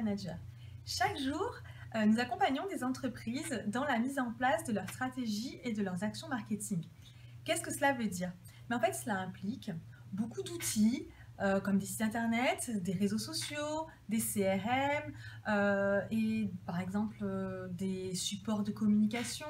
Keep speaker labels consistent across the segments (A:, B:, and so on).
A: Manager. Chaque jour, nous accompagnons des entreprises dans la mise en place de leur stratégie et de leurs actions marketing. Qu'est-ce que cela veut dire? Mais en fait, cela implique beaucoup d'outils comme des sites internet, des réseaux sociaux, des CRM et par exemple des supports de communication.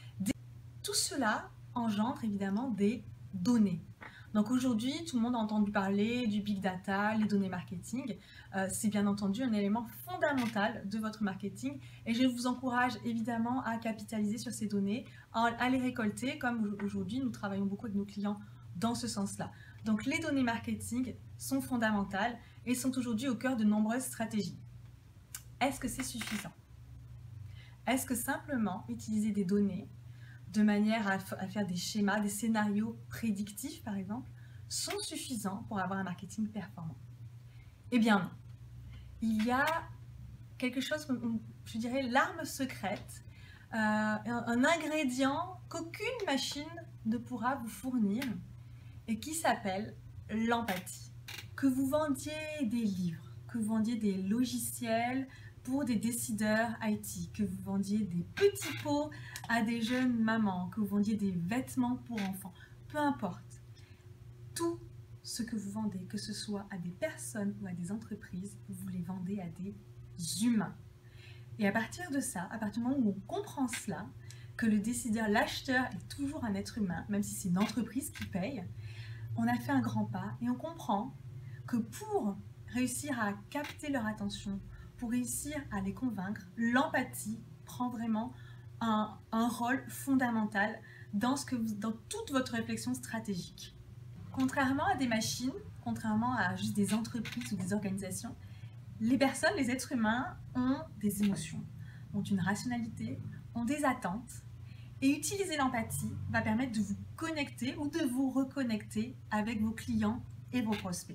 A: Tout cela engendre évidemment des données. Donc aujourd'hui, tout le monde a entendu parler du big data, les données marketing. C'est bien entendu un élément fondamental de votre marketing et je vous encourage évidemment à capitaliser sur ces données, à les récolter comme aujourd'hui nous travaillons beaucoup avec nos clients dans ce sens-là. Donc les données marketing sont fondamentales et sont aujourd'hui au cœur de nombreuses stratégies. Est-ce que c'est suffisant? Est-ce que simplement utiliser des données de manière à faire des schémas, des scénarios prédictifs par exemple, sont suffisants pour avoir un marketing performant? Eh bien non. Il y a quelque chose, je dirais l'arme secrète, un ingrédient qu'aucune machine ne pourra vous fournir et qui s'appelle l'empathie. Que vous vendiez des livres, que vous vendiez des logiciels pour des décideurs IT, que vous vendiez des petits pots à des jeunes mamans, que vous vendiez des vêtements pour enfants, peu importe. Tout ce que vous vendez, que ce soit à des personnes ou à des entreprises, vous les vendez à des humains. Et à partir de ça, à partir du moment où on comprend cela, que le décideur, l'acheteur est toujours un être humain, même si c'est une entreprise qui paye, on a fait un grand pas et on comprend que pour réussir à capter leur attention, pour réussir à les convaincre, l'empathie prend vraiment un rôle fondamental dans toute votre réflexion stratégique. Contrairement à des machines, contrairement à juste des entreprises ou des organisations, les personnes, les êtres humains ont des émotions, ont une rationalité, ont des attentes. Et utiliser l'empathie va permettre de vous connecter ou de vous reconnecter avec vos clients et vos prospects.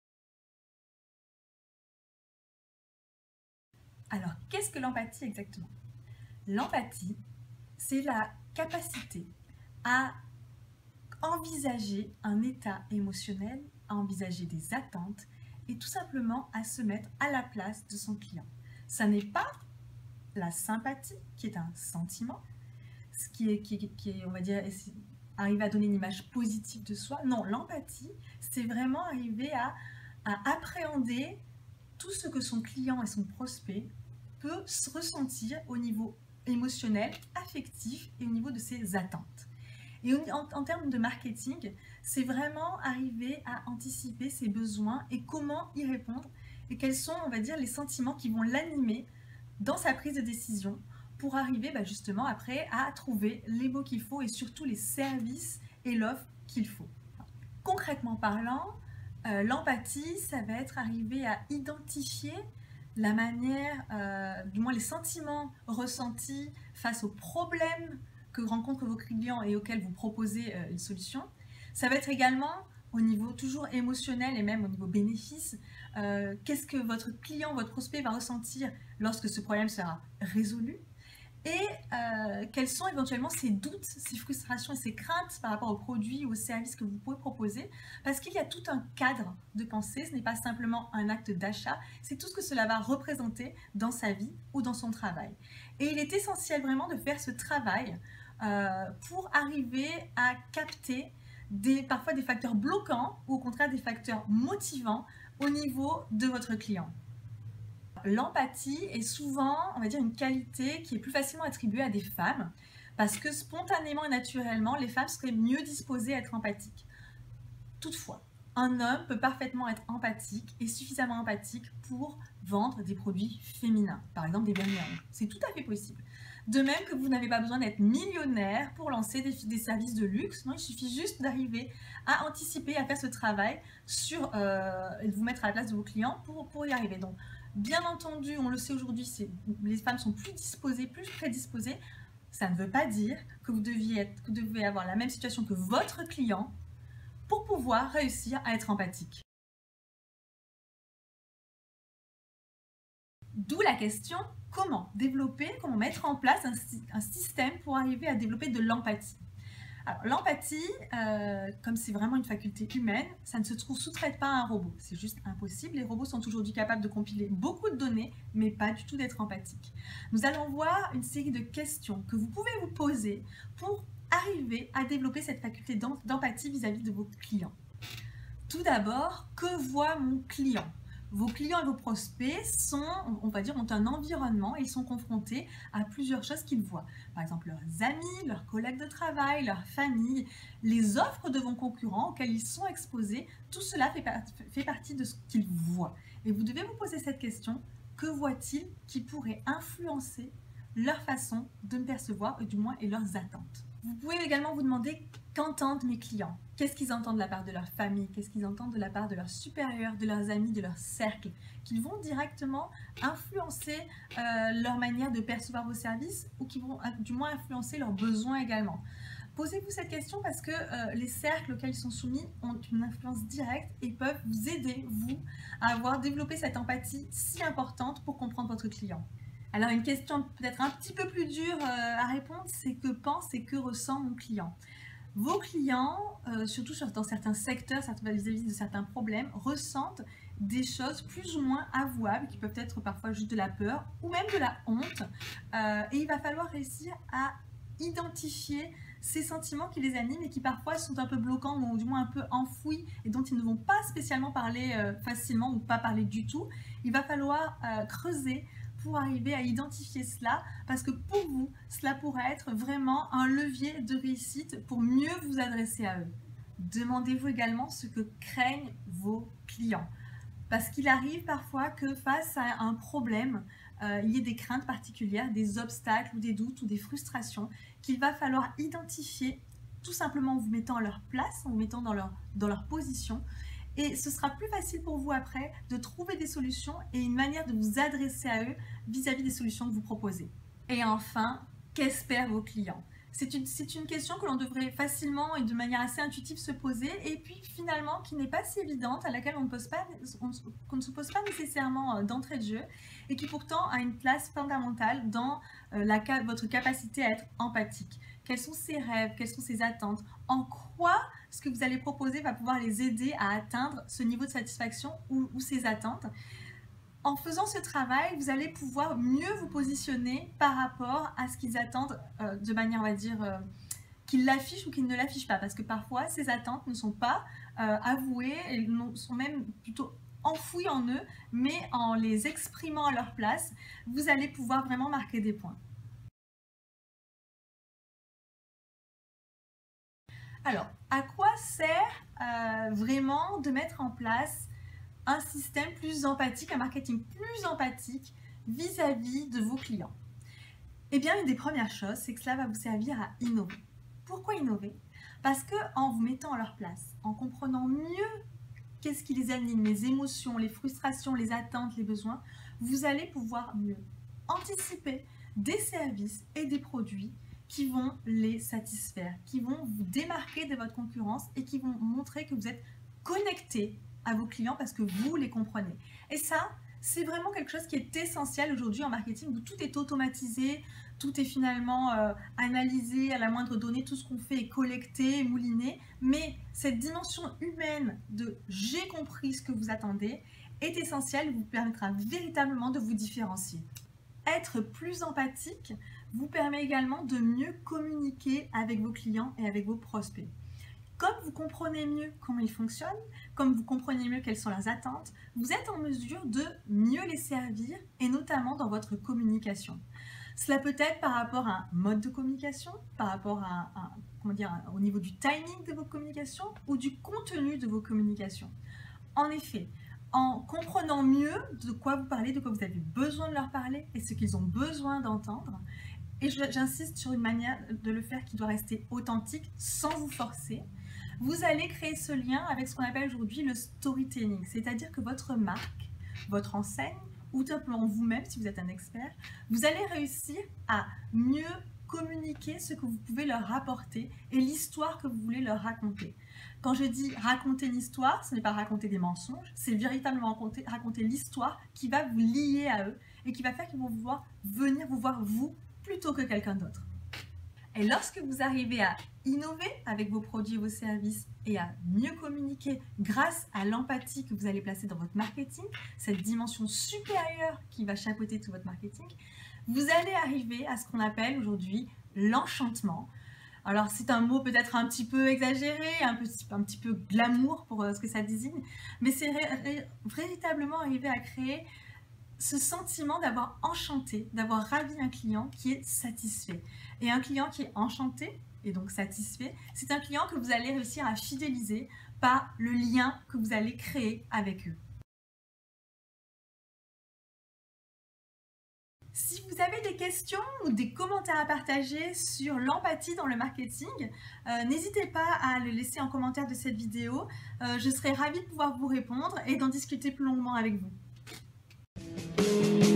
A: Alors, qu'est-ce que l'empathie exactement? L'empathie, c'est la capacité à envisager un état émotionnel, à envisager des attentes et tout simplement à se mettre à la place de son client. Ça n'est pas la sympathie qui est un sentiment, ce qui est, on va dire, arriver à donner une image positive de soi. Non, l'empathie, c'est vraiment arriver à appréhender tout ce que son client et son prospect peut se ressentir au niveau émotionnel, affectif et au niveau de ses attentes. Et en termes de marketing, c'est vraiment arriver à anticiper ses besoins et comment y répondre et quels sont, on va dire, les sentiments qui vont l'animer dans sa prise de décision pour arriver justement après à trouver les mots qu'il faut et surtout les services et l'offre qu'il faut. Concrètement parlant, l'empathie, ça va être arriver à identifier la manière, du moins les sentiments ressentis face aux problèmes que rencontrent vos clients et auxquels vous proposez une solution. Ça va être également au niveau toujours émotionnel et même au niveau bénéfice. Qu'est-ce que votre client, votre prospect va ressentir lorsque ce problème sera résolu? Et quels sont éventuellement ses doutes, ses frustrations et ses craintes par rapport aux produits ou aux services que vous pouvez proposer, parce qu'il y a tout un cadre de pensée, ce n'est pas simplement un acte d'achat, c'est tout ce que cela va représenter dans sa vie ou dans son travail. Et il est essentiel vraiment de faire ce travail pour arriver à capter parfois des facteurs bloquants ou au contraire des facteurs motivants au niveau de votre client. L'empathie est souvent, on va dire, une qualité qui est plus facilement attribuée à des femmes parce que spontanément et naturellement, les femmes seraient mieux disposées à être empathiques. Toutefois, un homme peut parfaitement être empathique et suffisamment empathique pour vendre des produits féminins, par exemple des vernis à ongles. C'est tout à fait possible. De même que vous n'avez pas besoin d'être millionnaire pour lancer des services de luxe, non, il suffit juste d'arriver à anticiper, à faire ce travail et de vous mettre à la place de vos clients pour y arriver. Donc, bien entendu, on le sait aujourd'hui, les femmes sont plus disposées, plus prédisposées. Ça ne veut pas dire que vous devez avoir la même situation que votre client pour pouvoir réussir à être empathique. D'où la question, comment développer, comment mettre en place un système pour arriver à développer de l'empathie? Alors, l'empathie, comme c'est vraiment une faculté humaine, ça ne se sous-traite pas à un robot. C'est juste impossible. Les robots sont aujourd'hui capables de compiler beaucoup de données, mais pas du tout d'être empathiques. Nous allons voir une série de questions que vous pouvez vous poser pour arriver à développer cette faculté d'empathie vis-à-vis de vos clients. Tout d'abord, que voit mon client ? Vos clients et vos prospects sont, on va dire, ont un environnement et ils sont confrontés à plusieurs choses qu'ils voient. Par exemple, leurs amis, leurs collègues de travail, leur famille, les offres de vos concurrents auxquelles ils sont exposés, tout cela fait partie de ce qu'ils voient. Et vous devez vous poser cette question, que voient-ils qui pourrait influencer leur façon de me percevoir, du moins, et leurs attentes ? Vous pouvez également vous demander qu'entendent mes clients ? Qu'est-ce qu'ils entendent de la part de leur famille ? Qu'est-ce qu'ils entendent de la part de leurs supérieurs, de leurs amis, de leur cercle ? Qu'ils vont directement influencer leur manière de percevoir vos services ou qui vont du moins influencer leurs besoins également. Posez-vous cette question parce que les cercles auxquels ils sont soumis ont une influence directe et peuvent vous aider, vous, à avoir développé cette empathie si importante pour comprendre votre client. Alors une question peut-être un petit peu plus dure à répondre, c'est que pense et que ressent mon client ? Vos clients, surtout dans certains secteurs, vis-à-vis de certains problèmes, ressentent des choses plus ou moins avouables, qui peuvent être parfois juste de la peur ou même de la honte. Et il va falloir réussir à identifier ces sentiments qui les animent et qui parfois sont un peu bloquants ou du moins un peu enfouis et dont ils ne vont pas spécialement parler facilement ou pas parler du tout. Il va falloir creuser pour arriver à identifier cela, parce que pour vous, cela pourrait être vraiment un levier de réussite pour mieux vous adresser à eux. Demandez-vous également ce que craignent vos clients, parce qu'il arrive parfois que face à un problème, il y ait des craintes particulières, des obstacles ou des doutes ou des frustrations qu'il va falloir identifier tout simplement en vous mettant à leur place, en vous mettant dans leur position. Et ce sera plus facile pour vous après de trouver des solutions et une manière de vous adresser à eux vis-à-vis des solutions que vous proposez. Et enfin, qu'espèrent vos clients ? C'est une question que l'on devrait facilement et de manière assez intuitive se poser et puis finalement qui n'est pas si évidente, à laquelle qu'on ne se pose pas nécessairement d'entrée de jeu et qui pourtant a une place fondamentale dans votre capacité à être empathique. Quels sont ses rêves, quelles sont ses attentes, en quoi ce que vous allez proposer va pouvoir les aider à atteindre ce niveau de satisfaction ou ses attentes. En faisant ce travail, vous allez pouvoir mieux vous positionner par rapport à ce qu'ils attendent de manière, on va dire, qu'ils l'affichent ou qu'ils ne l'affichent pas. Parce que parfois, ces attentes ne sont pas avouées, elles sont même plutôt enfouies en eux, mais en les exprimant à leur place, vous allez pouvoir vraiment marquer des points. Alors, à quoi sert vraiment de mettre en place un système plus empathique, un marketing plus empathique vis-à-vis de vos clients ? Eh bien, une des premières choses, c'est que cela va vous servir à innover. Pourquoi innover ? Parce qu'en vous mettant à leur place, en comprenant mieux qu'est-ce qui les anime, les émotions, les frustrations, les attentes, les besoins, vous allez pouvoir mieux anticiper des services et des produits qui vont les satisfaire, qui vont vous démarquer de votre concurrence et qui vont montrer que vous êtes connecté à vos clients parce que vous les comprenez. Et ça, c'est vraiment quelque chose qui est essentiel aujourd'hui en marketing où tout est automatisé, tout est finalement analysé à la moindre donnée, tout ce qu'on fait est collecté, mouliné, mais cette dimension humaine de « j'ai compris ce que vous attendez » est essentielle et vous permettra véritablement de vous différencier. Être plus empathique vous permet également de mieux communiquer avec vos clients et avec vos prospects. Comme vous comprenez mieux comment ils fonctionnent, comme vous comprenez mieux quelles sont leurs attentes, vous êtes en mesure de mieux les servir et notamment dans votre communication. Cela peut être par rapport à un mode de communication, par rapport au niveau du timing de vos communications ou du contenu de vos communications. En effet, en comprenant mieux de quoi vous parlez, de quoi vous avez besoin de leur parler et ce qu'ils ont besoin d'entendre, et j'insiste sur une manière de le faire qui doit rester authentique sans vous forcer, vous allez créer ce lien avec ce qu'on appelle aujourd'hui le storytelling, c'est-à-dire que votre marque, votre enseigne, ou tout simplement vous-même si vous êtes un expert, vous allez réussir à mieux communiquer ce que vous pouvez leur rapporter et l'histoire que vous voulez leur raconter. Quand je dis raconter l'histoire, ce n'est pas raconter des mensonges, c'est véritablement raconter l'histoire qui va vous lier à eux et qui va faire qu'ils vont vouloir venir vous voir vous plutôt que quelqu'un d'autre. Et lorsque vous arrivez à innover avec vos produits et vos services et à mieux communiquer grâce à l'empathie que vous allez placer dans votre marketing, cette dimension supérieure qui va chapeauter tout votre marketing, vous allez arriver à ce qu'on appelle aujourd'hui l'enchantement. Alors c'est un mot peut-être un petit peu exagéré, un petit peu glamour pour ce que ça désigne, mais c'est véritablement arriver à créer ce sentiment d'avoir enchanté, d'avoir ravi un client qui est satisfait. Et un client qui est enchanté et donc satisfait, c'est un client que vous allez réussir à fidéliser par le lien que vous allez créer avec eux. Si vous avez des questions ou des commentaires à partager sur l'empathie dans le marketing, n'hésitez pas à le laisser en commentaire de cette vidéo. Je serai ravie de pouvoir vous répondre et d'en discuter plus longuement avec vous.